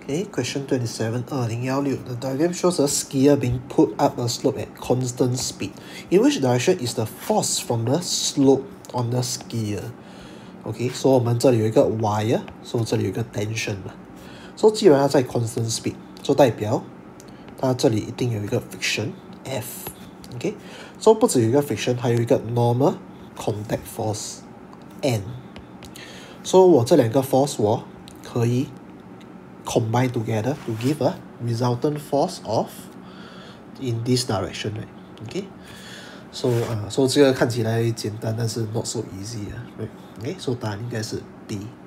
Okay, question 27, 2016. The diagram shows a skier being put up a slope at constant speed. In which direction is the force from the slope on the skier? Okay, so 我们这里有一个 wire, so 这里有一个 tension 嘛。So 既然它在 constant speed, 就代表它这里一定有一个 friction F. Okay, so 不止有一个 friction, 还有一个 normal contact force N. So 我这两个 force 我可以 combine together to give a resultant force of in this direction, right? Okay, so 这个看起来简单，但是 not so easy. Right? Okay, so 答案应该是 B.